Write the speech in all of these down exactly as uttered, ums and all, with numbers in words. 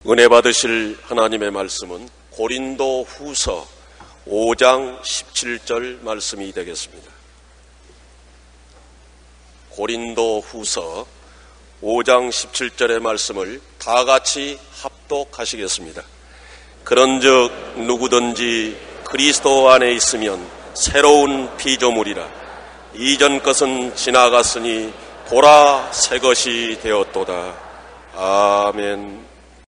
은혜 받으실 하나님의 말씀은 고린도 후서 오 장 십칠 절 말씀이 되겠습니다. 고린도 후서 오 장 십칠 절의 말씀을 다 같이 합독하시겠습니다. 그런즉 누구든지 그리스도 안에 있으면 새로운 피조물이라. 이전 것은 지나갔으니 보라 새 것이 되었도다. 아멘.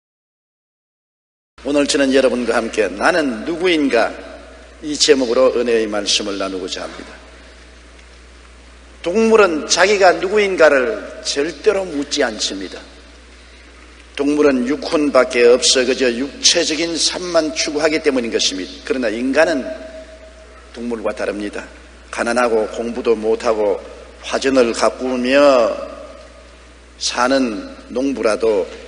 오늘 저는 여러분과 함께 나는 누구인가 이 제목으로 은혜의 말씀을 나누고자 합니다. 동물은 자기가 누구인가를 절대로 묻지 않습니다. 동물은 육혼밖에 없어 그저 육체적인 삶만 추구하기 때문인 것입니다. 그러나 인간은 동물과 다릅니다. 가난하고 공부도 못하고 화전을 가꾸며 사는 농부라도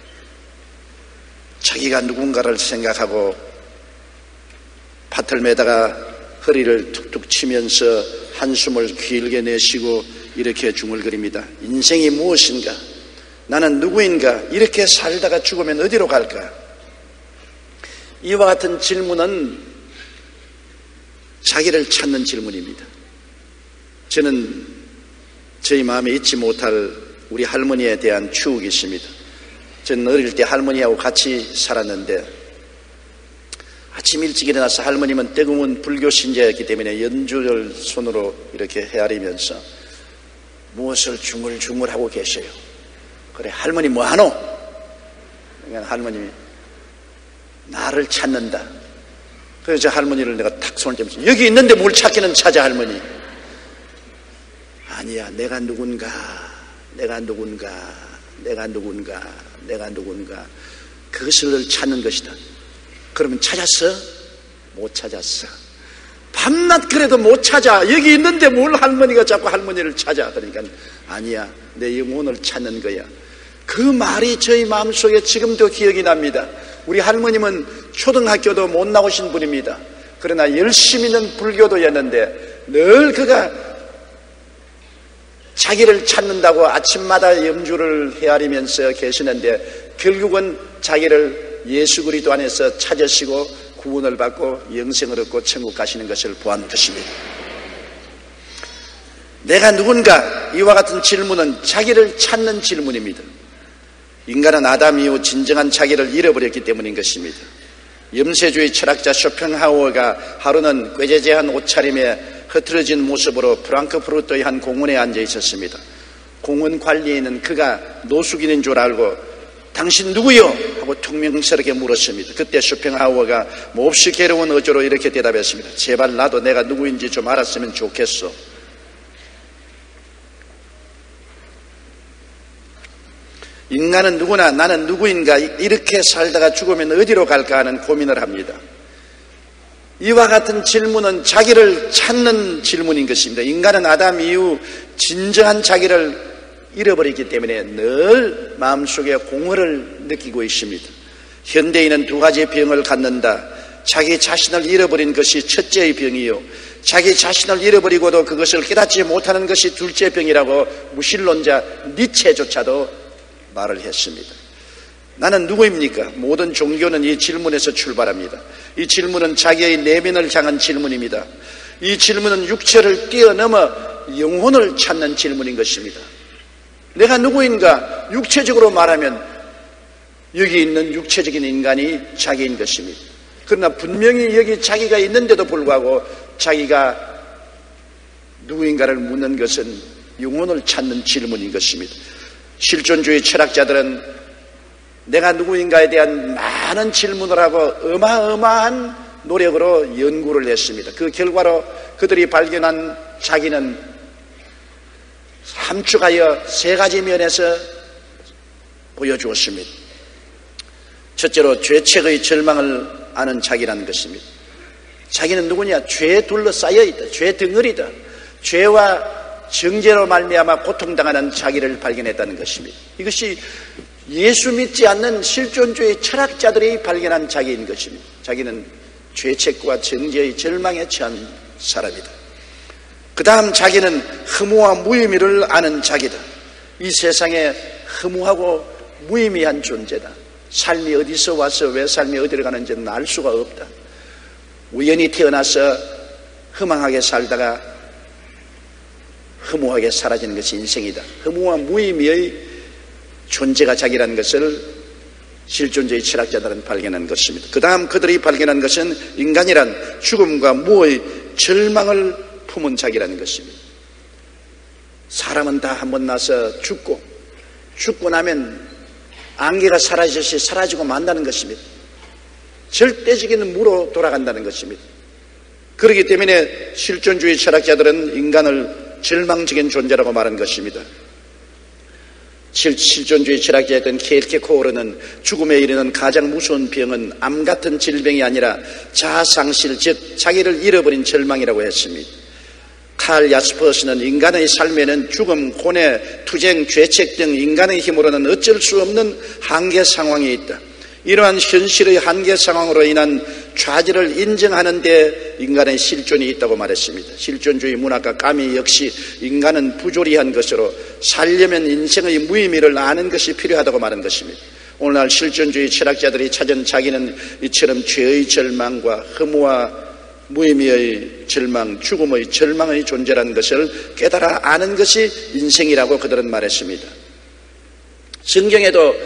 자기가 누군가를 생각하고 밭을 매다가 허리를 툭툭 치면서 한숨을 길게 내쉬고 이렇게 중얼거립니다. 인생이 무엇인가? 나는 누구인가? 이렇게 살다가 죽으면 어디로 갈까? 이와 같은 질문은 자기를 찾는 질문입니다. 저는 저희 마음에 잊지 못할 우리 할머니에 대한 추억이 있습니다. 저는 어릴 때 할머니하고 같이 살았는데 아침 일찍 일어나서 할머님은 뜨거운 불교 신자였기 때문에 연주를 손으로 이렇게 헤아리면서 무엇을 중얼중얼하고 계셔요. 그래, 할머니 뭐하노? 그러니까 할머님이 나를 찾는다. 그래서 저 할머니를 내가 탁 손을 떼면서 여기 있는데 뭘 찾기는 찾아 할머니. 아니야, 내가 누군가 내가 누군가 내가 누군가 내가 누군가 그것을 찾는 것이다. 그러면 찾았어? 못 찾았어. 밤낮 그래도 못 찾아. 여기 있는데 뭘 할머니가 자꾸 할머니를 찾아. 그러니까 아니야, 내 영혼을 찾는 거야. 그 말이 저희 마음속에 지금도 기억이 납니다. 우리 할머님은 초등학교도 못 나오신 분입니다. 그러나 열심히는 불교도였는데 늘 그가 자기를 찾는다고 아침마다 염주를 헤아리면서 계시는데 결국은 자기를 예수 그리스도 안에서 찾으시고 구원을 받고 영생을 얻고 천국 가시는 것을 보았는 것입니다. 내가 누군가? 이와 같은 질문은 자기를 찾는 질문입니다. 인간은 아담 이후 진정한 자기를 잃어버렸기 때문인 것입니다. 염세주의 철학자 쇼펜하우어가 하루는 꾀재재한 옷차림에 흐트러진 모습으로 프랑크푸르트의 한 공원에 앉아 있었습니다. 공원 관리인은 그가 노숙인인 줄 알고 당신 누구요? 하고 퉁명스럽게 물었습니다. 그때 쇼펜하우어가 몹시 괴로운 어조로 이렇게 대답했습니다. 제발 나도 내가 누구인지 좀 알았으면 좋겠어. 인간은 누구나 나는 누구인가 이렇게 살다가 죽으면 어디로 갈까 하는 고민을 합니다. 이와 같은 질문은 자기를 찾는 질문인 것입니다. 인간은 아담 이후 진정한 자기를 잃어버리기 때문에 늘 마음속에 공허를 느끼고 있습니다. 현대인은 두 가지 병을 갖는다. 자기 자신을 잃어버린 것이 첫째의 병이요, 자기 자신을 잃어버리고도 그것을 깨닫지 못하는 것이 둘째 병이라고 무신론자 니체조차도 말을 했습니다. 나는 누구입니까? 모든 종교는 이 질문에서 출발합니다. 이 질문은 자기의 내면을 향한 질문입니다. 이 질문은 육체를 뛰어넘어 영혼을 찾는 질문인 것입니다. 내가 누구인가? 육체적으로 말하면 여기 있는 육체적인 인간이 자기인 것입니다. 그러나 분명히 여기 자기가 있는데도 불구하고 자기가 누구인가를 묻는 것은 영혼을 찾는 질문인 것입니다. 실존주의 철학자들은 내가 누구인가에 대한 많은 질문을 하고 어마어마한 노력으로 연구를 했습니다. 그 결과로 그들이 발견한 자기는 함축하여 세 가지 면에서 보여주었습니다. 첫째로 죄책의 절망을 아는 자기라는 것입니다. 자기는 누구냐? 죄에 둘러싸여 있다. 죄 덩어리다. 죄와 정죄로 말미암아 고통당하는 자기를 발견했다는 것입니다. 이것이 예수 믿지 않는 실존주의 철학자들이 발견한 자기인 것입니다. 자기는 죄책과 정죄의 절망에 처한 사람이다. 그 다음 자기는 허무와 무의미를 아는 자기다. 이 세상에 허무하고 무의미한 존재다. 삶이 어디서 와서 왜 삶이 어디로 가는지는 알 수가 없다. 우연히 태어나서 허망하게 살다가 허무하게 사라지는 것이 인생이다. 허무와 무의미의 존재가 자기라는 것을 실존주의 철학자들은 발견한 것입니다. 그 다음 그들이 발견한 것은 인간이란 죽음과 무의 절망을 품은 자기라는 것입니다. 사람은 다 한 번 나서 죽고, 죽고 나면 안개가 사라지듯이 사라지고 만다는 것입니다. 절대적인 무로 돌아간다는 것입니다. 그렇기 때문에 실존주의 철학자들은 인간을 절망적인 존재라고 말한 것입니다. 실존주의 철학자였던 케르케고르는 죽음에 이르는 가장 무서운 병은 암 같은 질병이 아니라 자아상실, 즉 자기를 잃어버린 절망이라고 했습니다. 칼 야스퍼스는 인간의 삶에는 죽음, 고뇌, 투쟁, 죄책 등 인간의 힘으로는 어쩔 수 없는 한계 상황이 있다. 이러한 현실의 한계 상황으로 인한 좌절을 인정하는 데 인간의 실존이 있다고 말했습니다. 실존주의 문학가 까미 역시 인간은 부조리한 것으로 살려면 인생의 무의미를 아는 것이 필요하다고 말한 것입니다. 오늘날 실존주의 철학자들이 찾은 자기는 이처럼 죄의 절망과 허무와 무의미의 절망, 죽음의 절망의 존재라는 것을 깨달아 아는 것이 인생이라고 그들은 말했습니다. 성경에도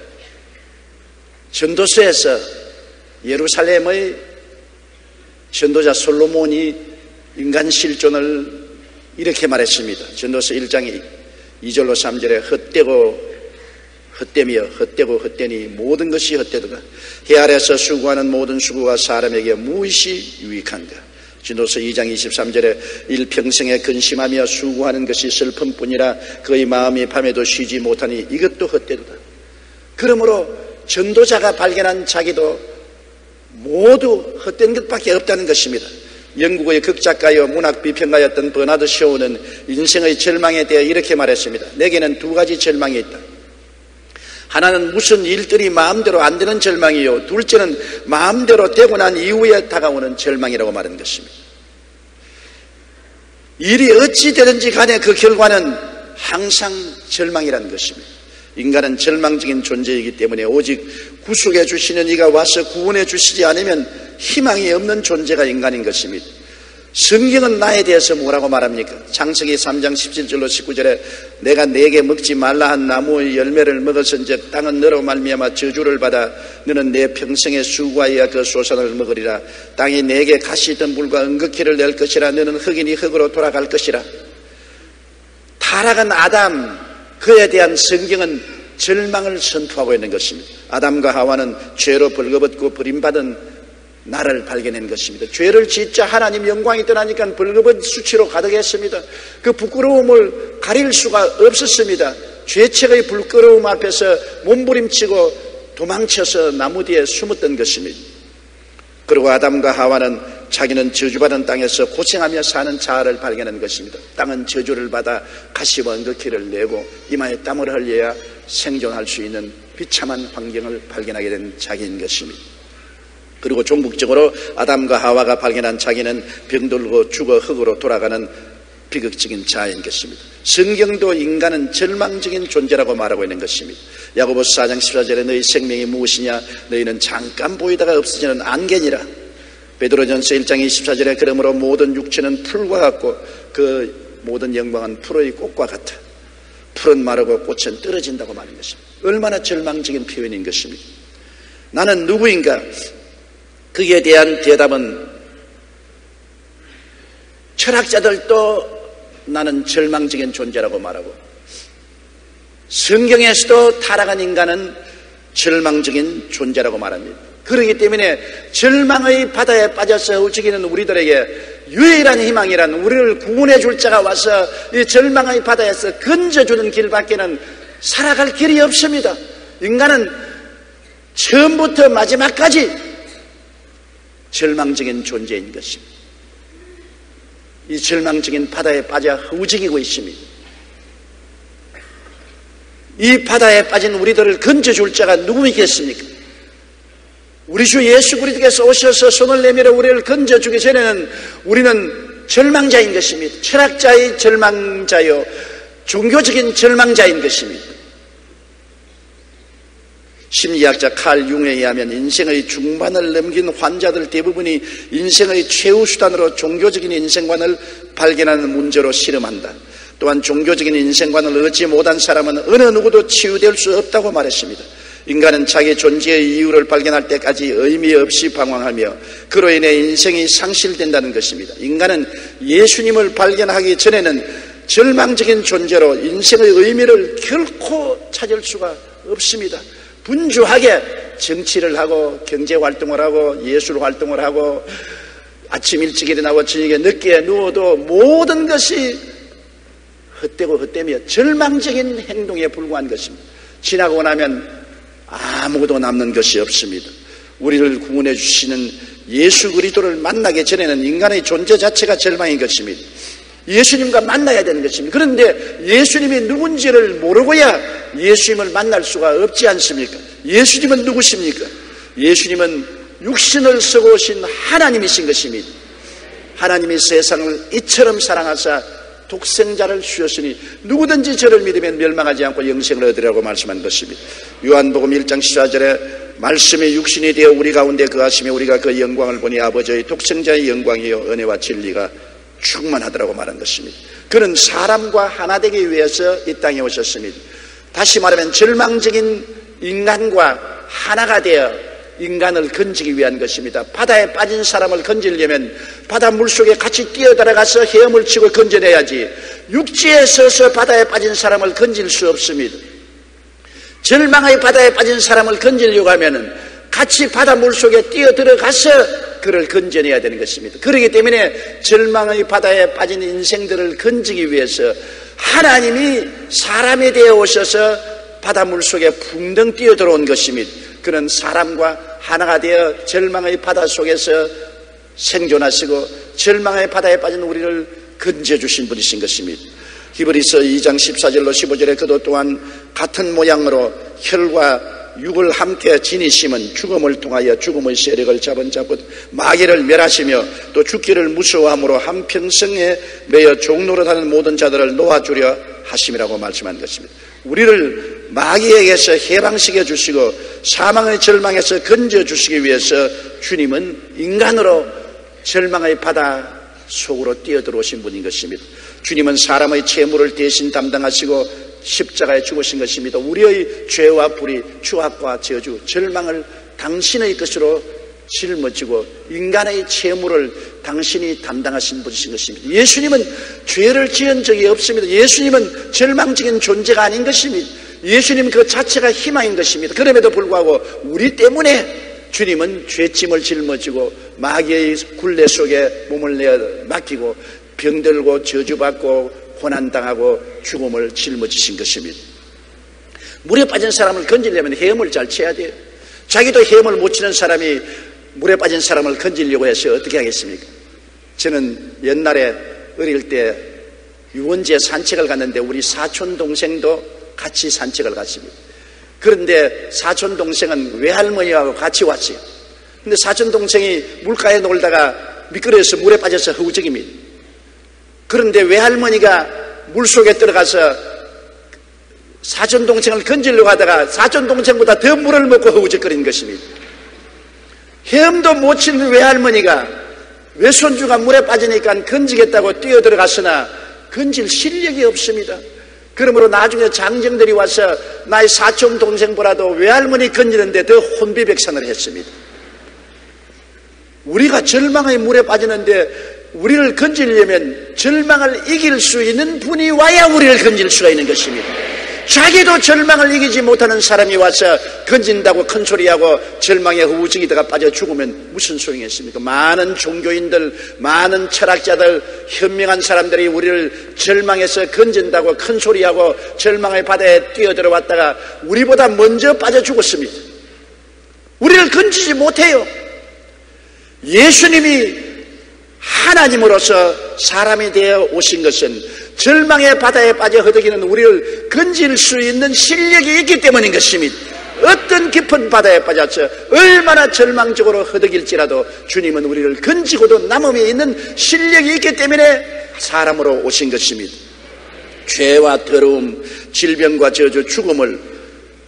전도서에서 예루살렘의 전도자 솔로몬이 인간 실존을 이렇게 말했습니다. 전도서 일 장 이 절로 삼 절에 헛되고 헛되며 헛되고 헛되니 모든 것이 헛되도다. 해 아래서 수고하는 모든 수고가 사람에게 무엇이 유익한가. 전도서 이 장 이십삼 절에 일평생에 근심하며 수고하는 것이 슬픔뿐이라 그의 마음이 밤에도 쉬지 못하니 이것도 헛되도다. 그러므로 전도자가 발견한 자기도 모두 헛된 것밖에 없다는 것입니다. 영국의 극작가요 문학 비평가였던 버나드 쇼우는 인생의 절망에 대해 이렇게 말했습니다. 내게는 두 가지 절망이 있다. 하나는 무슨 일들이 마음대로 안 되는 절망이요, 둘째는 마음대로 되고 난 이후에 다가오는 절망이라고 말한 것입니다. 일이 어찌 되든지 간에 그 결과는 항상 절망이라는 것입니다. 인간은 절망적인 존재이기 때문에 오직 구속해 주시는 이가 와서 구원해 주시지 않으면 희망이 없는 존재가 인간인 것입니다. 성경은 나에 대해서 뭐라고 말합니까? 창세기 삼 장 십칠 절로 십구 절에 내가 네게 먹지 말라 한 나무의 열매를 먹었은즉 땅은 너로 말미암아 저주를 받아 너는 내 평생의 수고하여 그 소산을 먹으리라. 땅이 네게 가시 있던 물과 은극기를 낼 것이라. 너는 흙이니 흙으로 돌아갈 것이라. 타락한 아담, 그에 대한 성경은 절망을 선포하고 있는 것입니다. 아담과 하와는 죄로 벌거벗고 버림받은 나를 발견한 것입니다. 죄를 짓자 하나님 영광이 떠나니까 벌거벗은 수치로 가득했습니다. 그 부끄러움을 가릴 수가 없었습니다. 죄책의 부끄러움 앞에서 몸부림치고 도망쳐서 나무 뒤에 숨었던 것입니다. 그리고 아담과 하와는 자기는 저주받은 땅에서 고생하며 사는 자아를 발견한 것입니다. 땅은 저주를 받아 가시와 은극기를 내고 이마에 땀을 흘려야 생존할 수 있는 비참한 환경을 발견하게 된 자기인 것입니다. 그리고 종국적으로 아담과 하와가 발견한 자기는 병들고 죽어 흙으로 돌아가는 비극적인 자아인 것입니다. 성경도 인간은 절망적인 존재라고 말하고 있는 것입니다. 야고보서 사 장 십사 절에 너희 생명이 무엇이냐 너희는 잠깐 보이다가 없어지는 안개니라. 베드로전서 일 장 이십사 절에 그러므로 모든 육체는 풀과 같고 그 모든 영광은 풀의 꽃과 같아. 풀은 마르고 꽃은 떨어진다고 말하는 것입니다. 얼마나 절망적인 표현인 것입니다. 나는 누구인가? 그에 대한 대답은 철학자들도 나는 절망적인 존재라고 말하고 성경에서도 타락한 인간은 절망적인 존재라고 말합니다. 그렇기 때문에 절망의 바다에 빠져서 움직이는 우리들에게 유일한 희망이란 우리를 구원해 줄 자가 와서 이 절망의 바다에서 건져주는 길밖에는 살아갈 길이 없습니다. 인간은 처음부터 마지막까지 절망적인 존재인 것입니다. 이 절망적인 바다에 빠져 움직이고 있습니다. 이 바다에 빠진 우리들을 건져줄 자가 누구이겠습니까? 우리 주 예수 그리스도께서 오셔서 손을 내밀어 우리를 건져주기 전에는 우리는 절망자인 것입니다. 철학자의 절망자요 종교적인 절망자인 것입니다. 심리학자 칼 융에 의하면 인생의 중반을 넘긴 환자들 대부분이 인생의 최후 수단으로 종교적인 인생관을 발견하는 문제로 씨름한다. 또한 종교적인 인생관을 얻지 못한 사람은 어느 누구도 치유될 수 없다고 말했습니다. 인간은 자기 존재의 이유를 발견할 때까지 의미 없이 방황하며 그로 인해 인생이 상실된다는 것입니다. 인간은 예수님을 발견하기 전에는 절망적인 존재로 인생의 의미를 결코 찾을 수가 없습니다. 분주하게 정치를 하고 경제활동을 하고 예술활동을 하고 아침 일찍 일어나고 저녁에 늦게 누워도 모든 것이 헛되고 헛되며 절망적인 행동에 불과한 것입니다. 지나고 나면 아무것도 남는 것이 없습니다. 우리를 구원해 주시는 예수 그리스도를 만나기 전에는 인간의 존재 자체가 절망인 것입니다. 예수님과 만나야 되는 것입니다. 그런데 예수님이 누군지를 모르고야 예수님을 만날 수가 없지 않습니까? 예수님은 누구십니까? 예수님은 육신을 쓰고 오신 하나님이신 것입니다. 하나님이 세상을 이처럼 사랑하사 독생자를 주셨으니 누구든지 저를 믿으면 멸망하지 않고 영생을 얻으라고 말씀한 것입니다. 요한복음 일 장 십사 절에 말씀이 육신이 되어 우리 가운데 거하시며 우리가 그 영광을 보니 아버지의 독생자의 영광이요 은혜와 진리가 충만하더라고 말한 것입니다. 그는 사람과 하나 되기 위해서 이 땅에 오셨습니다. 다시 말하면 절망적인 인간과 하나가 되어 인간을 건지기 위한 것입니다. 바다에 빠진 사람을 건지려면 바다 물속에 같이 뛰어들어가서 헤엄을 치고 건져내야지 육지에 서서 바다에 빠진 사람을 건질 수 없습니다. 절망의 바다에 빠진 사람을 건지려고 하면 같이 바다 물속에 뛰어들어가서 그를 건져내야 되는 것입니다. 그렇기 때문에 절망의 바다에 빠진 인생들을 건지기 위해서 하나님이 사람이 되어 오셔서 바다 물속에 붕덩 뛰어들어온 것입니다. 그는 사람과 하나가 되어 절망의 바다 속에서 생존하시고 절망의 바다에 빠진 우리를 건져주신 분이신 것입니다. 히브리서 이 장 십사 절로 십오 절에 그도 또한 같은 모양으로 혈과 육을 함께 지니심은 죽음을 통하여 죽음의 세력을 잡은 자곧 마귀를 멸하시며 또 죽기를 무서워함으로 한평생에 매여 종노릇하는 모든 자들을 놓아주려 하심이라고 말씀한 것입니다. 우리를 마귀에게서 해방시켜 주시고 사망의 절망에서 건져 주시기 위해서 주님은 인간으로 절망의 바다 속으로 뛰어들어오신 분인 것입니다. 주님은 사람의 채무를 대신 담당하시고 십자가에 죽으신 것입니다. 우리의 죄와 불의, 추악과 저주, 절망을 당신의 것으로 짊어지고 인간의 채무를 당신이 담당하신 분이신 것입니다. 예수님은 죄를 지은 적이 없습니다. 예수님은 절망적인 존재가 아닌 것입니다. 예수님 그 자체가 희망인 것입니다. 그럼에도 불구하고 우리 때문에 주님은 죄짐을 짊어지고 마귀의 굴레 속에 몸을 내어 맡기고 병들고 저주받고 고난당하고 죽음을 짊어지신 것입니다. 물에 빠진 사람을 건지려면 헤엄을 잘 쳐야 돼요. 자기도 헤엄을 못 치는 사람이 물에 빠진 사람을 건지려고 해서 어떻게 하겠습니까? 저는 옛날에 어릴 때 유원지에 산책을 갔는데 우리 사촌 동생도 같이 산책을 갔습니다. 그런데 사촌 동생은 외할머니하고 같이 왔어요. 근데 사촌 동생이 물가에 놀다가 미끄러져서 물에 빠져서 허우적입니다. 그런데 외할머니가 물속에 들어가서 사촌 동생을 건지려고 하다가 사촌 동생보다 더 물을 먹고 허우적거리는 것입니다. 헤엄도 못 치는 외할머니가 외손주가 물에 빠지니까 건지겠다고 뛰어들어갔으나 건질 실력이 없습니다. 그러므로 나중에 장정들이 와서 나의 사촌 동생보다도 외할머니 건지는데 더 혼비백산을 했습니다. 우리가 절망의 물에 빠지는데 우리를 건지려면 절망을 이길 수 있는 분이 와야 우리를 건질 수가 있는 것입니다. 자기도 절망을 이기지 못하는 사람이 와서 건진다고 큰소리하고 절망에 허우적이다가 빠져 죽으면 무슨 소용이 있습니까? 많은 종교인들, 많은 철학자들, 현명한 사람들이 우리를 절망에서 건진다고 큰소리하고 절망의 바다에 뛰어들어왔다가 우리보다 먼저 빠져 죽었습니다. 우리를 건지지 못해요. 예수님이 하나님으로서 사람이 되어 오신 것은 절망의 바다에 빠져 허덕이는 우리를 건질 수 있는 실력이 있기 때문인 것입니다. 어떤 깊은 바다에 빠져서 얼마나 절망적으로 허덕일지라도 주님은 우리를 건지고도 남음에 있는 실력이 있기 때문에 사람으로 오신 것입니다. 죄와 더러움, 질병과 저주, 죽음을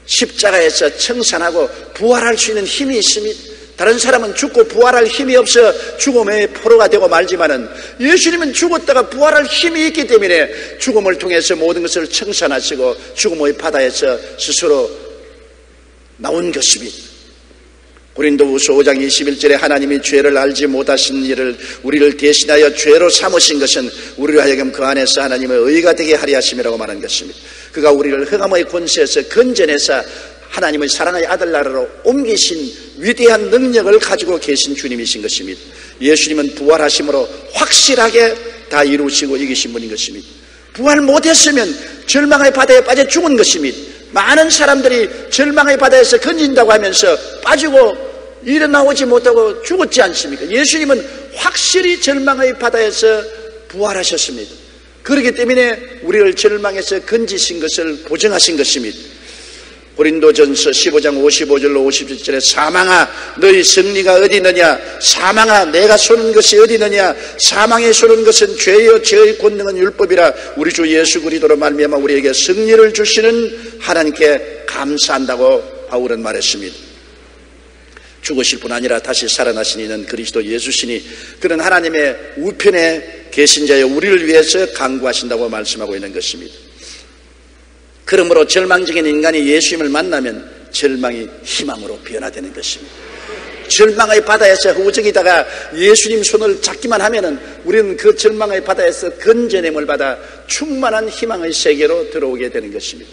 십자가에서 청산하고 부활할 수 있는 힘이 있습니다. 다른 사람은 죽고 부활할 힘이 없어 죽음의 포로가 되고 말지만은 예수님은 죽었다가 부활할 힘이 있기 때문에 죽음을 통해서 모든 것을 청산하시고 죽음의 바다에서 스스로 나온 것입니다. 고린도후서 오 장 이십일 절에 하나님이 죄를 알지 못하신 일을 우리를 대신하여 죄로 삼으신 것은 우리로 하여금 그 안에서 하나님의 의가 되게 하려 하심이라고 말한 것입니다. 그가 우리를 흑암의 권세에서 건져내사 하나님의 사랑의 아들 나라로 옮기신 위대한 능력을 가지고 계신 주님이신 것입니다. 예수님은 부활하심으로 확실하게 다 이루시고 이기신 분인 것입니다. 부활 못했으면 절망의 바다에 빠져 죽은 것입니다. 많은 사람들이 절망의 바다에서 건진다고 하면서 빠지고 일어나오지 못하고 죽었지 않습니까? 예수님은 확실히 절망의 바다에서 부활하셨습니다. 그렇기 때문에 우리를 절망에서 건지신 것을 보증하신 것입니다. 고린도전서 십오 장 오십오 절로 오십칠 절에 사망아 너희 승리가 어디 있느냐, 사망아 내가 쏘는 것이 어디 있느냐, 사망에 쏘는 것은 죄여 죄의 권능은 율법이라. 우리 주 예수 그리스도로 말미암아 우리에게 승리를 주시는 하나님께 감사한다고 바울은 말했습니다. 죽으실 뿐 아니라 다시 살아나신 이는 그리스도 예수시니 그는 하나님의 우편에 계신 자여 우리를 위해서 간구하신다고 말씀하고 있는 것입니다. 그러므로 절망적인 인간이 예수님을 만나면 절망이 희망으로 변화되는 것입니다. 절망의 바다에서 허우적이다가 예수님 손을 잡기만 하면은 우리는 그 절망의 바다에서 건져냄을 받아 충만한 희망의 세계로 들어오게 되는 것입니다.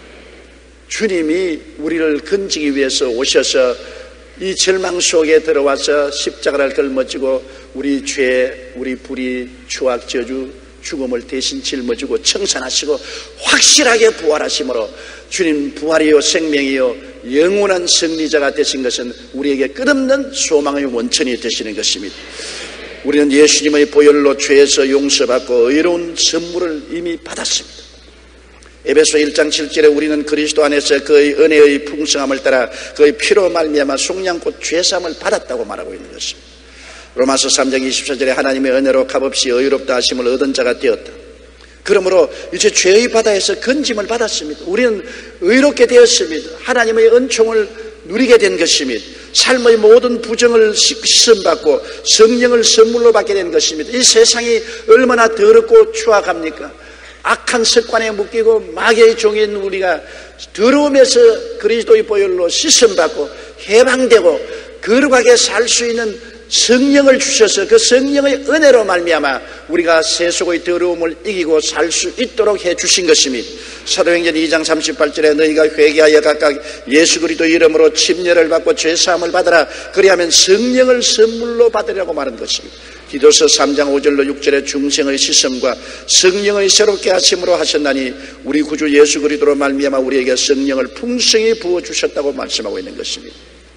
주님이 우리를 건지기 위해서 오셔서 이 절망 속에 들어와서 십자가를 걸머지고 우리 죄, 우리 불의, 추악, 저주, 죽음을 대신 짊어지고 청산하시고 확실하게 부활하심으로 주님 부활이요 생명이요 영원한 승리자가 되신 것은 우리에게 끝없는 소망의 원천이 되시는 것입니다. 우리는 예수님의 보혈로 죄에서 용서받고 의로운 선물을 이미 받았습니다. 에베소 일 장 칠 절에 우리는 그리스도 안에서 그의 은혜의 풍성함을 따라 그의 피로 말미암아 속량곧 죄사함을 받았다고 말하고 있는 것입니다. 로마서 삼 장 이십사 절에 하나님의 은혜로 값없이 의롭다 하심을 얻은 자가 되었다. 그러므로 이제 죄의 바다에서 건짐을 받았습니다. 우리는 의롭게 되었습니다. 하나님의 은총을 누리게 된 것입니다. 삶의 모든 부정을 씻음받고 성령을 선물로 받게 된 것입니다. 이 세상이 얼마나 더럽고 추악합니까? 악한 습관에 묶이고 마귀의 종인 우리가 더러움에서 그리스도의 보혈로 씻음받고 해방되고 거룩하게 살 수 있는 성령을 주셔서 그 성령의 은혜로 말미암아 우리가 세속의 더러움을 이기고 살 수 있도록 해주신 것입니다. 사도행전 이 장 삼십팔 절에 너희가 회개하여 각각 예수 그리스도 이름으로 침례를 받고 죄사함을 받으라. 그리하면 성령을 선물로 받으라고 말한 것입니다. 디도서 삼 장 오 절로 육 절에 중생의 씻음과 성령의 새롭게 하심으로 하셨나니 우리 구주 예수 그리스도로 말미암아 우리에게 성령을 풍성히 부어주셨다고 말씀하고 있는 것입니다.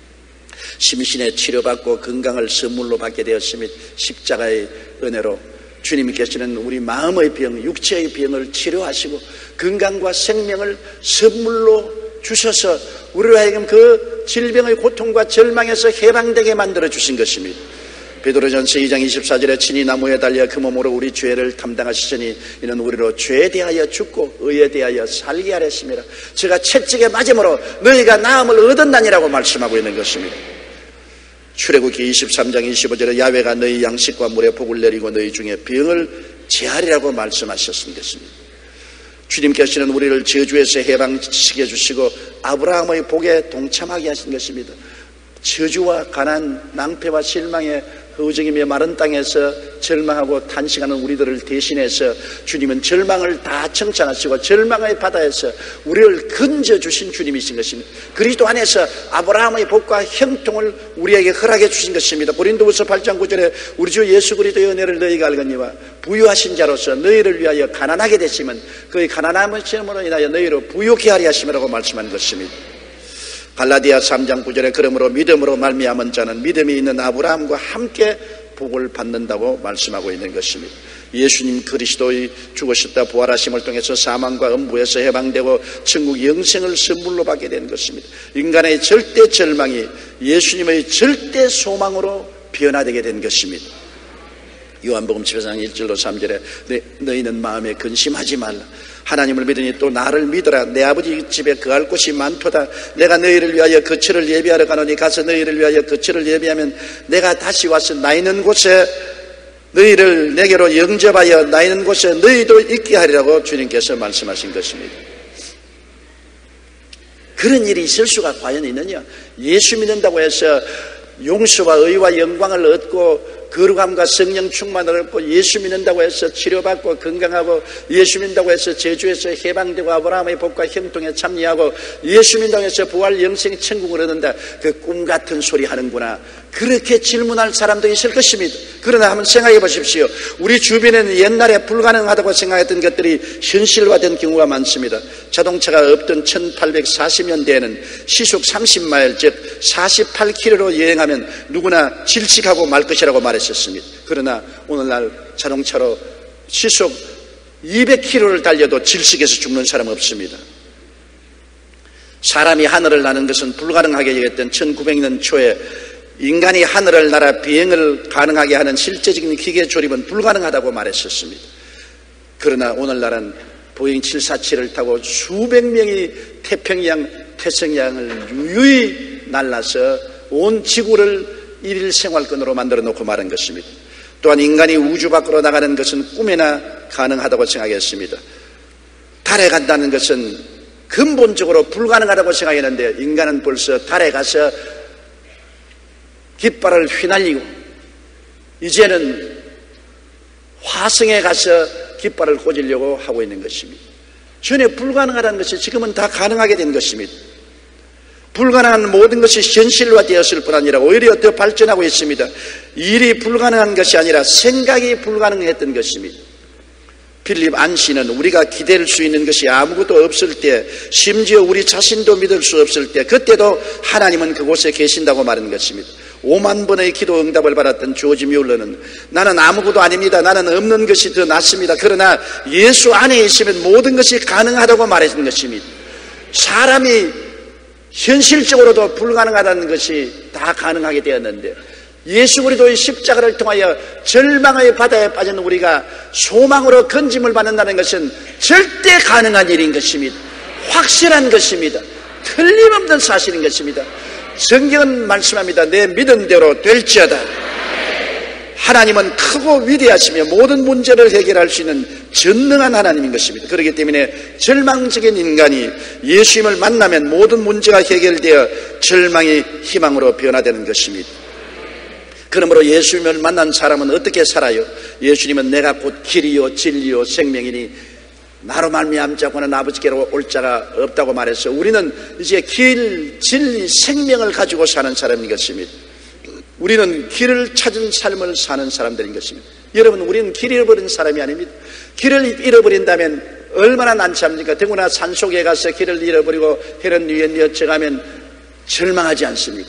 심신의 치료받고 건강을 선물로 받게 되었습니다. 십자가의 은혜로 주님께서는 우리 마음의 병, 육체의 병을 치료하시고 건강과 생명을 선물로 주셔서 우리로 하여금 그 질병의 고통과 절망에서 해방되게 만들어 주신 것입니다. 베드로전서 이 장 이십사 절에 친히 나무에 달려 그 몸으로 우리 죄를 담당하시더니 이는 우리로 죄에 대하여 죽고 의에 대하여 살게 하렸습니다. 제가 채찍에 맞음으로 너희가 나음을 얻었나니라고 말씀하고 있는 것입니다. 출애굽기 이십삼 장 이십오 절에 야훼가 너희 양식과 물에 복을 내리고 너희 중에 병을 제하리라고 말씀하셨습니다. 주님께서는 우리를 저주에서 해방시켜 주시고 아브라함의 복에 동참하게 하신 것입니다. 저주와 가난, 낭패와 실망에 허우적이며 마른 땅에서 절망하고 탄식하는 우리들을 대신해서 주님은 절망을 다 청산하시고 절망의 바다에서 우리를 건져주신 주님이신 것입니다. 그리스도 안에서 아브라함의 복과 형통을 우리에게 허락해 주신 것입니다. 고린도후서 팔 장 구 절에 우리 주 예수 그리스도의 은혜를 너희가 알거니와 부유하신 자로서 너희를 위하여 가난하게 되시면 그의 가난함을 체험으로 인하여 너희로 부유케 하려 하심이라고 말씀한 것입니다. 갈라디아 삼 장 구 절에 그러므로 믿음으로 말미암은 자는 믿음이 있는 아브라함과 함께 복을 받는다고 말씀하고 있는 것입니다. 예수님 그리스도의 죽으셨다 부활하심을 통해서 사망과 음부에서 해방되고 천국 영생을 선물로 받게 된 것입니다. 인간의 절대 절망이 예수님의 절대 소망으로 변화되게 된 것입니다. 요한복음 칠 장 일 절로 삼 절에 너희는 마음에 근심하지 말라. 하나님을 믿으니 또 나를 믿어라. 내 아버지 집에 거할 곳이 많도다. 내가 너희를 위하여 거처를 예비하러 가노니 가서 너희를 위하여 거처를 예비하면 내가 다시 와서 나 있는 곳에 너희를 내게로 영접하여 나 있는 곳에 너희도 있게 하리라고 주님께서 말씀하신 것입니다. 그런 일이 있을 수가 과연 있느냐? 예수 믿는다고 해서 용서와 의와 영광을 얻고 거룩함과 성령 충만을 얻고 예수 믿는다고 해서 치료받고 건강하고 예수 믿는다고 해서 저주에서 해방되고 아브라함의 복과 형통에 참여하고 예수 믿는다고 해서 부활 영생 천국을 얻는다. 그 꿈같은 소리 하는구나. 그렇게 질문할 사람도 있을 것입니다. 그러나 한번 생각해 보십시오. 우리 주변에는 옛날에 불가능하다고 생각했던 것들이 현실화된 경우가 많습니다. 자동차가 없던 천팔백사십 년대에는 시속 삼십 마일 즉 사십팔 킬로미터로 여행하면 누구나 질식하고 말 것이라고 말했었습니다. 그러나 오늘날 자동차로 시속 이백 킬로미터를 달려도 질식해서 죽는 사람 없습니다. 사람이 하늘을 나는 것은 불가능하게 여겼던 천구백 년 초에 인간이 하늘을 날아 비행을 가능하게 하는 실제적인 기계 조립은 불가능하다고 말했었습니다. 그러나 오늘날은 보잉 칠사칠을 타고 수백 명이 태평양, 태평양을 유유히 날라서 온 지구를 일일 생활권으로 만들어 놓고 말한 것입니다. 또한 인간이 우주 밖으로 나가는 것은 꿈에나 가능하다고 생각했습니다. 달에 간다는 것은 근본적으로 불가능하다고 생각했는데 인간은 벌써 달에 가서 깃발을 휘날리고 이제는 화성에 가서 깃발을 꽂으려고 하고 있는 것입니다. 전에 불가능하다는 것이 지금은 다 가능하게 된 것입니다. 불가능한 모든 것이 현실화되었을 뿐 아니라 오히려 더 발전하고 있습니다. 일이 불가능한 것이 아니라 생각이 불가능했던 것입니다. 필립 안시는 우리가 기댈 수 있는 것이 아무것도 없을 때, 심지어 우리 자신도 믿을 수 없을 때, 그때도 하나님은 그곳에 계신다고 말한 것입니다. 오만 번의 기도 응답을 받았던 조지 뮬러는 나는 아무것도 아닙니다. 나는 없는 것이 더 낫습니다. 그러나 예수 안에 있으면 모든 것이 가능하다고 말했던 것입니다. 사람이 현실적으로도 불가능하다는 것이 다 가능하게 되었는데 예수 그리스도의 십자가를 통하여 절망의 바다에 빠진 우리가 소망으로 건짐을 받는다는 것은 절대 가능한 일인 것입니다. 확실한 것입니다. 틀림없는 사실인 것입니다. 성경은 말씀합니다. 내 믿은 대로 될지어다. 하나님은 크고 위대하시며 모든 문제를 해결할 수 있는 전능한 하나님인 것입니다. 그렇기 때문에 절망적인 인간이 예수님을 만나면 모든 문제가 해결되어 절망이 희망으로 변화되는 것입니다. 그러므로 예수님을 만난 사람은 어떻게 살아요? 예수님은 내가 곧 길이요 진리요 생명이니 나로 말미암지 않고는 아버지께로 올 자가 없다고 말해서 우리는 이제 길, 진리, 생명을 가지고 사는 사람인 것입니다. 우리는 길을 찾은 삶을 사는 사람들인 것입니다. 여러분, 우리는 길 잃어버린 사람이 아닙니다. 길을 잃어버린다면 얼마나 난처합니까? 더구나 산속에 가서 길을 잃어버리고 해는 위에 뉘어져가면 절망하지 않습니까?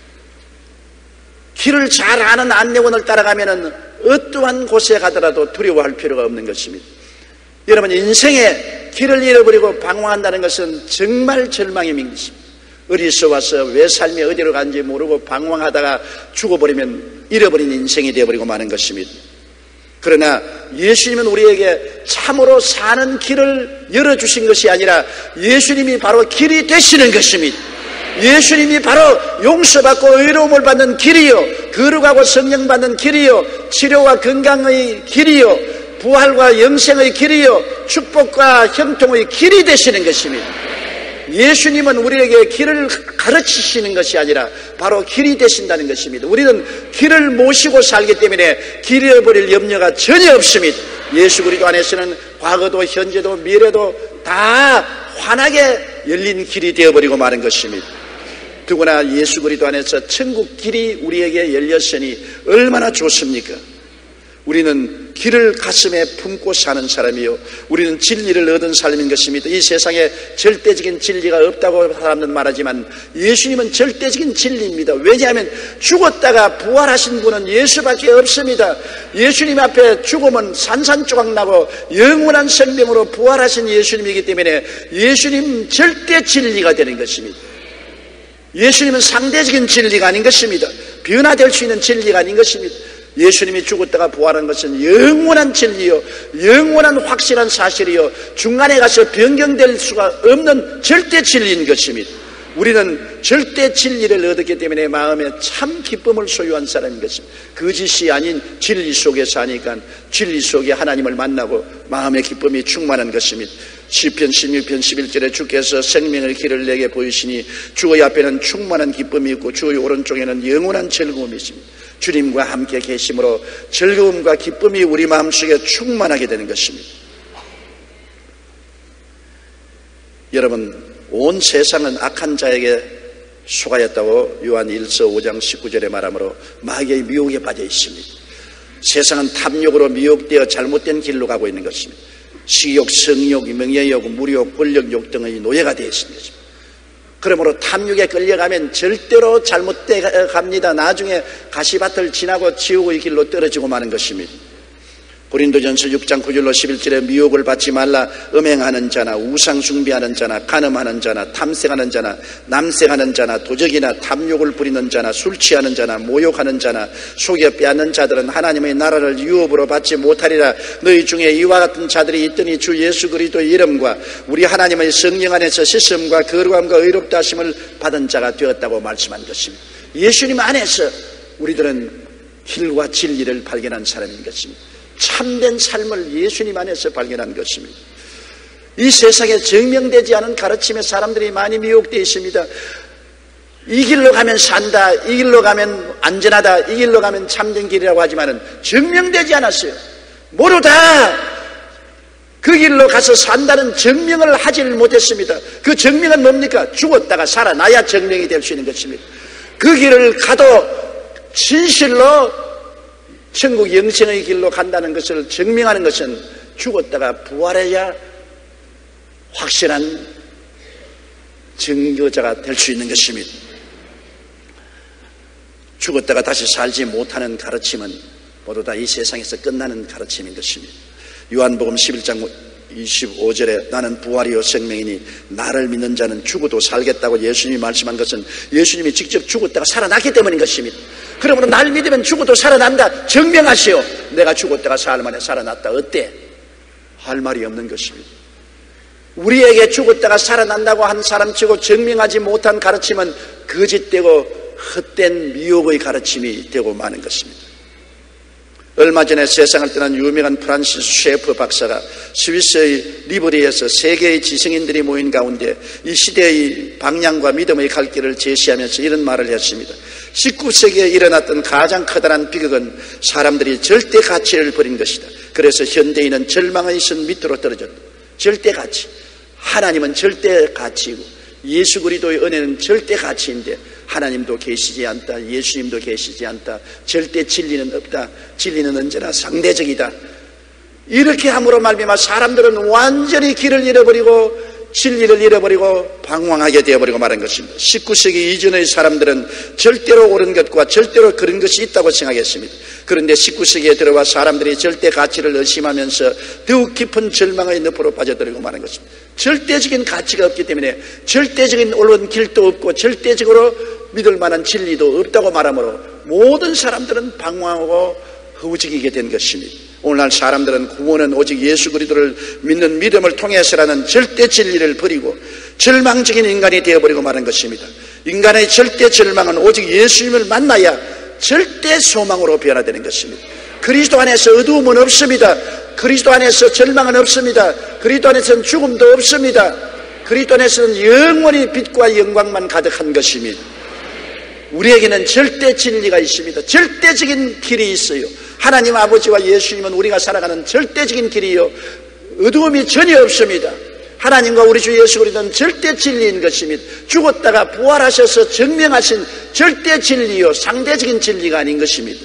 길을 잘 아는 안내원을 따라가면 어떠한 곳에 가더라도 두려워할 필요가 없는 것입니다. 여러분, 인생에 길을 잃어버리고 방황한다는 것은 정말 절망인 것입니다. 어디서 와서 왜 삶이 어디로 가는지 모르고 방황하다가 죽어버리면 잃어버린 인생이 되어버리고 마는 것입니다. 그러나 예수님은 우리에게 참으로 사는 길을 열어주신 것이 아니라 예수님이 바로 길이 되시는 것입니다. 예수님이 바로 용서받고 의로움을 받는 길이요, 거룩하고 성령 받는 길이요, 치료와 건강의 길이요, 부활과 영생의 길이요, 축복과 형통의 길이 되시는 것입니다. 예수님은 우리에게 길을 가르치시는 것이 아니라 바로 길이 되신다는 것입니다. 우리는 길을 모시고 살기 때문에 길 잃어버릴 염려가 전혀 없습니다. 예수 그리스도 안에서는 과거도 현재도 미래도 다 환하게 열린 길이 되어버리고 마는 것입니다. 더구나 예수 그리스도 안에서 천국 길이 우리에게 열렸으니 얼마나 좋습니까? 우리는 길을 가슴에 품고 사는 사람이요, 우리는 진리를 얻은 삶인 것입니다. 이 세상에 절대적인 진리가 없다고 사람들은 말하지만 예수님은 절대적인 진리입니다. 왜냐하면 죽었다가 부활하신 분은 예수밖에 없습니다. 예수님 앞에 죽으면 산산조각 나고 영원한 생명으로 부활하신 예수님이기 때문에 예수님 절대 진리가 되는 것입니다. 예수님은 상대적인 진리가 아닌 것입니다. 변화될 수 있는 진리가 아닌 것입니다. 예수님이 죽었다가 부활한 것은 영원한 진리요, 영원한 확실한 사실이요, 중간에 가서 변경될 수가 없는 절대 진리인 것입니다. 우리는 절대 진리를 얻었기 때문에 마음에 참 기쁨을 소유한 사람인 것입니다. 거짓이 아닌 진리 속에 사니까 진리 속에 하나님을 만나고 마음의 기쁨이 충만한 것입니다. 시편 십육 편 십일 절에 주께서 생명의 길을 내게 보이시니 주의 앞에는 충만한 기쁨이 있고 주의 오른쪽에는 영원한 즐거움이 있습니다. 주님과 함께 계심으로 즐거움과 기쁨이 우리 마음속에 충만하게 되는 것입니다. 여러분, 온 세상은 악한 자에게 속하였다고 요한 일서 오 장 십구 절에 말하므로 마귀의 미혹에 빠져 있습니다. 세상은 탐욕으로 미혹되어 잘못된 길로 가고 있는 것입니다. 식욕, 성욕, 명예욕, 무욕, 권력욕 등의 노예가 되어 있습니다. 그러므로 탐욕에 끌려가면 절대로 잘못돼 갑니다. 나중에 가시밭을 지나고 지옥의 길로 떨어지고 마는 것입니다. 고린도전서 육 장 구 절로 십일 절에 미혹을 받지 말라. 음행하는 자나 우상 숭배하는 자나 간음하는 자나 탐색하는 자나 남색하는 자나 도적이나 탐욕을 부리는 자나 술 취하는 자나 모욕하는 자나 속여 빼앗는 자들은 하나님의 나라를 유업으로 받지 못하리라. 너희 중에 이와 같은 자들이 있더니 주 예수 그리스도의 이름과 우리 하나님의 성령 안에서 씻음과 거룩함과 의롭다 하심을 받은 자가 되었다고 말씀한 것입니다. 예수님 안에서 우리들은 길과 진리를 발견한 사람인 것입니다. 참된 삶을 예수님 안에서 발견한 것입니다. 이 세상에 증명되지 않은 가르침에 사람들이 많이 미혹되어 있습니다. 이 길로 가면 산다, 이 길로 가면 안전하다, 이 길로 가면 참된 길이라고 하지만은 증명되지 않았어요. 모두 다 그 길로 가서 산다는 증명을 하지를 못했습니다. 그 증명은 뭡니까? 죽었다가 살아나야 증명이 될 수 있는 것입니다. 그 길을 가도 진실로 천국 영생의 길로 간다는 것을 증명하는 것은 죽었다가 부활해야 확실한 증거자가 될 수 있는 것입니다. 죽었다가 다시 살지 못하는 가르침은 모두 다 이 세상에서 끝나는 가르침인 것입니다. 요한복음 십일 장 이십오 절에 나는 부활이요 생명이니 나를 믿는 자는 죽어도 살겠다고 예수님이 말씀한 것은 예수님이 직접 죽었다가 살아났기 때문인 것입니다. 그러므로 날 믿으면 죽어도 살아난다 증명하시오. 내가 죽었다가 사흘 만에 살아났다 어때? 할 말이 없는 것입니다. 우리에게 죽었다가 살아난다고 한 사람치고 증명하지 못한 가르침은 거짓되고 헛된 미혹의 가르침이 되고 마는 것입니다. 얼마 전에 세상을 떠난 유명한 프란시스 셰프 박사가 스위스의 리버리에서 세계의 지성인들이 모인 가운데 이 시대의 방향과 믿음의 갈 길을 제시하면서 이런 말을 했습니다. 십구 세기에 일어났던 가장 커다란 비극은 사람들이 절대 가치를 버린 것이다. 그래서 현대인은 절망의 선 밑으로 떨어졌다. 절대 가치. 하나님은 절대 가치이고 예수 그리스도의 은혜는 절대 가치인데 하나님도 계시지 않다. 예수님도 계시지 않다. 절대 진리는 없다. 진리는 언제나 상대적이다. 이렇게 함으로 말미암아 사람들은 완전히 길을 잃어버리고 진리를 잃어버리고 방황하게 되어버리고 말한 것입니다. 십구 세기 이전의 사람들은 절대로 옳은 것과 절대로 그런 것이 있다고 생각했습니다. 그런데 십구 세기에 들어와 사람들이 절대 가치를 의심하면서 더욱 깊은 절망의 늪으로 빠져들고 마는 것입니다. 절대적인 가치가 없기 때문에 절대적인 옳은 길도 없고 절대적으로 믿을 만한 진리도 없다고 말하므로 모든 사람들은 방황하고 허우적이게 된 것입니다. 오늘날 사람들은 구원은 오직 예수 그리스도를 믿는 믿음을 통해서라는 절대 진리를 버리고 절망적인 인간이 되어버리고 마는 것입니다. 인간의 절대 절망은 오직 예수님을 만나야 절대 소망으로 변화되는 것입니다. 그리스도 안에서 어두움은 없습니다. 그리스도 안에서 절망은 없습니다. 그리스도 안에서는 죽음도 없습니다. 그리스도 안에서는 영원히 빛과 영광만 가득한 것입니다. 우리에게는 절대 진리가 있습니다. 절대적인 길이 있어요. 하나님 아버지와 예수님은 우리가 살아가는 절대적인 길이요 어두움이 전혀 없습니다. 하나님과 우리 주 예수 그리스도는 절대 진리인 것입니다. 죽었다가 부활하셔서 증명하신 절대 진리요 상대적인 진리가 아닌 것입니다.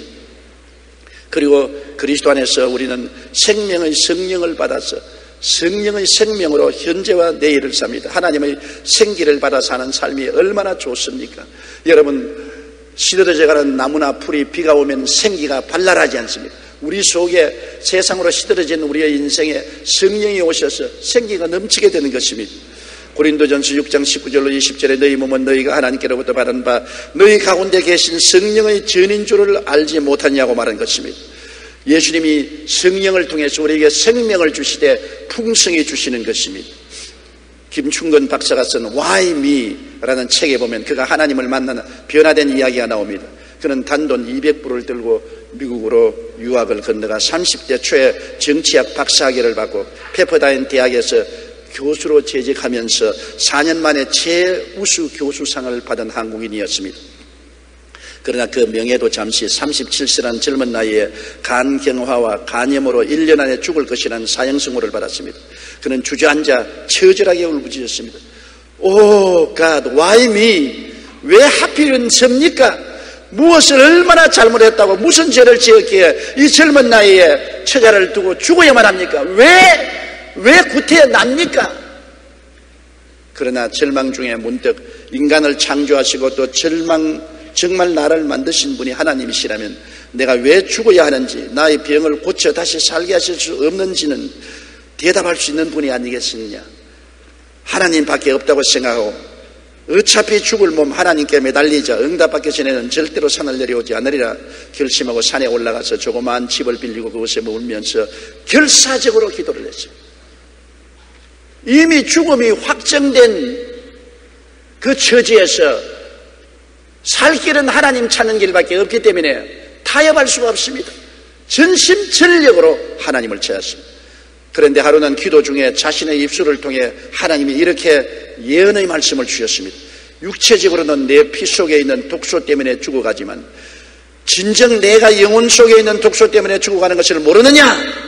그리고 그리스도 안에서 우리는 생명의 성령을 받아서 성령의 생명으로 현재와 내일을 삽니다. 하나님의 생기를 받아 사는 삶이 얼마나 좋습니까? 여러분, 시들어져가는 나무나 풀이 비가 오면 생기가 발랄하지 않습니까? 우리 속에 세상으로 시들어진 우리의 인생에 성령이 오셔서 생기가 넘치게 되는 것입니다. 고린도전서 육 장 십구 절로 이십 절에 너희 몸은 너희가 하나님께로부터 받은 바 너희 가운데 계신 성령의 전인 줄을 알지 못하냐고 말한 것입니다. 예수님이 성령을 통해서 우리에게 생명을 주시되 풍성히 주시는 것입니다. 김충건 박사가 쓴 Why Me? 라는 책에 보면 그가 하나님을 만나는 변화된 이야기가 나옵니다. 그는 단돈 이백 불을 들고 미국으로 유학을 건너가 삼십 대 초에 정치학 박사학위를 받고 페퍼다인 대학에서 교수로 재직하면서 사 년 만에 최우수 교수상을 받은 한국인이었습니다. 그러나 그 명예도 잠시 삼십칠 세라는 젊은 나이에 간경화와 간염으로 일 년 안에 죽을 것이라는 사형선고를 받았습니다. 그는 주저앉아 처절하게 울부짖었습니다. 오 God, why me? 왜 하필은 접니까? 무엇을 얼마나 잘못했다고 무슨 죄를 지었기에 이 젊은 나이에 처자를 두고 죽어야만 합니까? 왜 왜 구태여 납니까? 그러나 절망 중에 문득 인간을 창조하시고 또 절망 정말 나를 만드신 분이 하나님이시라면 내가 왜 죽어야 하는지, 나의 병을 고쳐 다시 살게 하실 수 없는지는 대답할 수 있는 분이 아니겠느냐. 하나님밖에 없다고 생각하고 어차피 죽을 몸 하나님께 매달리자 응답받기 전에는 절대로 산을 내려오지 않으리라 결심하고 산에 올라가서 조그마한 집을 빌리고 그곳에 머물면서 결사적으로 기도를 했습니다. 이미 죽음이 확정된 그 처지에서 살 길은 하나님 찾는 길밖에 없기 때문에 타협할 수가 없습니다. 전심전력으로 하나님을 찾았습니다. 그런데 하루는 기도 중에 자신의 입술을 통해 하나님이 이렇게 예언의 말씀을 주셨습니다. 육체적으로는 내 피 속에 있는 독소 때문에 죽어가지만 진정 내가 영혼 속에 있는 독소 때문에 죽어가는 것을 모르느냐?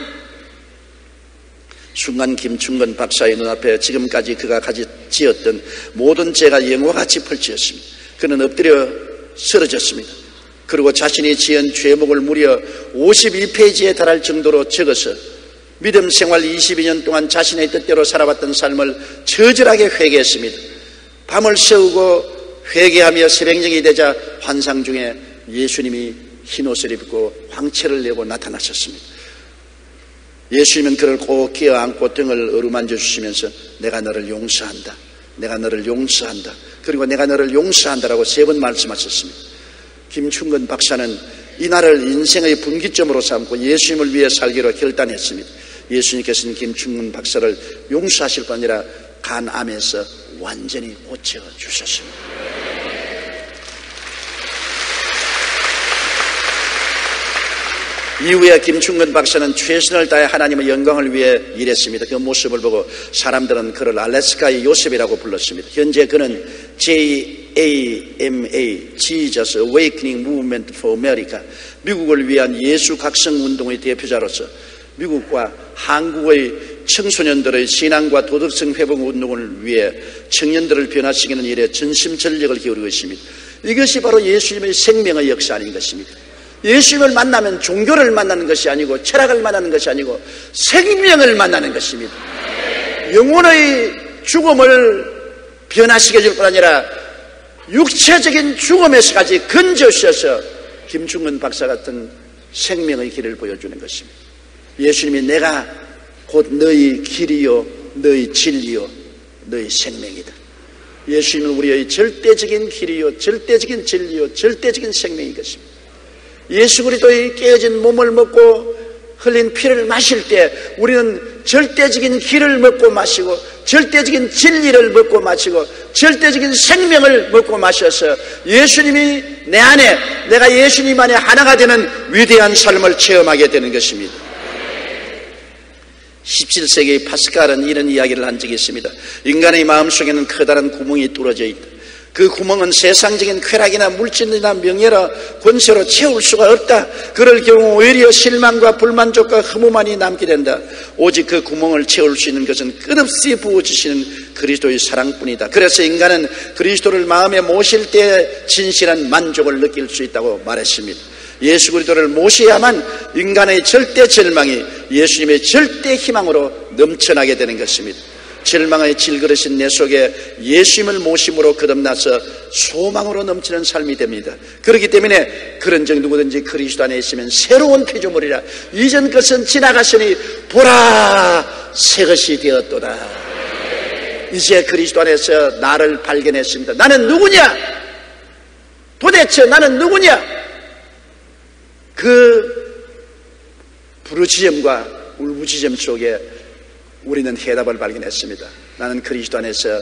순간 김충건 박사의 눈앞에 지금까지 그가 가지 지었던 모든 죄가 영화와 같이 펼쳐졌습니다. 그는 엎드려 쓰러졌습니다. 그리고 자신이 지은 죄목을 무려 오십이 페이지에 달할 정도로 적어서 믿음 생활 이십이 년 동안 자신의 뜻대로 살아왔던 삶을 처절하게 회개했습니다. 밤을 새우고 회개하며 새벽녘이 되자 환상 중에 예수님이 흰옷을 입고 황채를 내고 나타나셨습니다. 예수님은 그를 꼭 끼어안고 등을 어루만져 주시면서 내가 너를 용서한다, 내가 너를 용서한다, 그리고 내가 너를 용서한다라고 세 번 말씀하셨습니다. 김충건 박사는 이날을 인생의 분기점으로 삼고 예수님을 위해 살기로 결단했습니다. 예수님께서는 김충건 박사를 용서하실 뿐 아니라 간암에서 완전히 고쳐주셨습니다. 이후에 김충건 박사는 최선을 다해 하나님의 영광을 위해 일했습니다. 그 모습을 보고 사람들은 그를 알래스카의 요셉이라고 불렀습니다. 현재 그는 제이 에이 엠 에이 Jesus Awakening Movement for America, 미국을 위한 예수 각성 운동의 대표자로서 미국과 한국의 청소년들의 신앙과 도덕성 회복 운동을 위해 청년들을 변화시키는 일에 전심전력을 기울이고 있습니다. 이것이 바로 예수님의 생명의 역사 아닌 것입니다. 예수님을 만나면 종교를 만나는 것이 아니고 철학을 만나는 것이 아니고 생명을 만나는 것입니다. 영혼의 죽음을 변화시켜 줄 뿐 아니라 육체적인 죽음에서까지 건져주셔서 김충건 박사 같은 생명의 길을 보여주는 것입니다. 예수님이 내가 곧 너희 길이요 너희 진리요 너희 생명이다. 예수님은 우리의 절대적인 길이요 절대적인 진리요 절대적인 생명인 것입니다. 예수 그리스도의 깨어진 몸을 먹고 흘린 피를 마실 때 우리는 절대적인 길을 먹고 마시고 절대적인 진리를 먹고 마시고 절대적인 생명을 먹고 마셔서 예수님이 내 안에, 내가 예수님 안에 하나가 되는 위대한 삶을 체험하게 되는 것입니다. 십칠 세기 파스칼은 이런 이야기를 한 적이 있습니다. 인간의 마음속에는 커다란 구멍이 뚫어져 있다. 그 구멍은 세상적인 쾌락이나 물질이나 명예나 권세로 채울 수가 없다. 그럴 경우 오히려 실망과 불만족과 허무만이 남게 된다. 오직 그 구멍을 채울 수 있는 것은 끝없이 부어주시는 그리스도의 사랑뿐이다. 그래서 인간은 그리스도를 마음에 모실 때 진실한 만족을 느낄 수 있다고 말했습니다. 예수 그리스도를 모셔야만 인간의 절대 절망이 예수님의 절대 희망으로 넘쳐나게 되는 것입니다. 절망의 질그릇인 내 속에 예수님을 모심으로 거듭나서 소망으로 넘치는 삶이 됩니다. 그렇기 때문에 그런즉 누구든지 그리스도 안에 있으면 새로운 피조물이라 이전 것은 지나갔으니 보라 새 것이 되었도다. 이제 그리스도 안에서 나를 발견했습니다. 나는 누구냐? 도대체 나는 누구냐? 그 부르짖음과 울부짖음 속에 우리는 해답을 발견했습니다. 나는 그리스도 안에서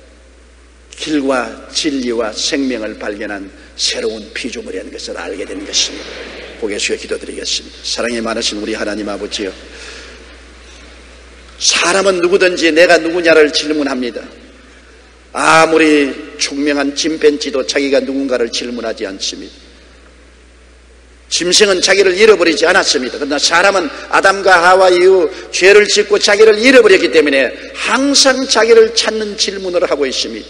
길과 진리와 생명을 발견한 새로운 피조물이라는 것을 알게 되는 것입니다. 고개 숙여 기도드리겠습니다. 사랑이 많으신 우리 하나님 아버지요, 사람은 누구든지 내가 누구냐를 질문합니다. 아무리 총명한 침팬지도 자기가 누군가를 질문하지 않습니다. 짐승은 자기를 잃어버리지 않았습니다. 그러나 사람은 아담과 하와 이후 죄를 짓고 자기를 잃어버렸기 때문에 항상 자기를 찾는 질문을 하고 있습니다.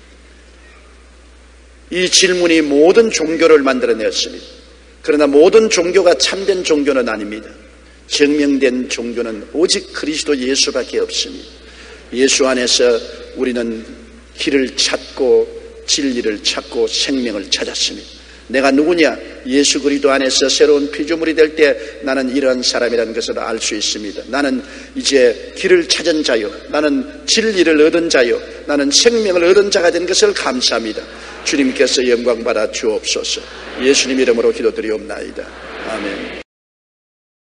이 질문이 모든 종교를 만들어냈습니다. 그러나 모든 종교가 참된 종교는 아닙니다. 증명된 종교는 오직 그리스도 예수밖에 없습니다. 예수 안에서 우리는 길을 찾고 진리를 찾고 생명을 찾았습니다. 내가 누구냐? 예수 그리스도 안에서 새로운 피조물이 될 때 나는 이러한 사람이라는 것을 알 수 있습니다. 나는 이제 길을 찾은 자요, 나는 진리를 얻은 자요, 나는 생명을 얻은 자가 된 것을 감사합니다. 주님께서 영광 받아 주옵소서. 예수님 이름으로 기도드리옵나이다. 아멘.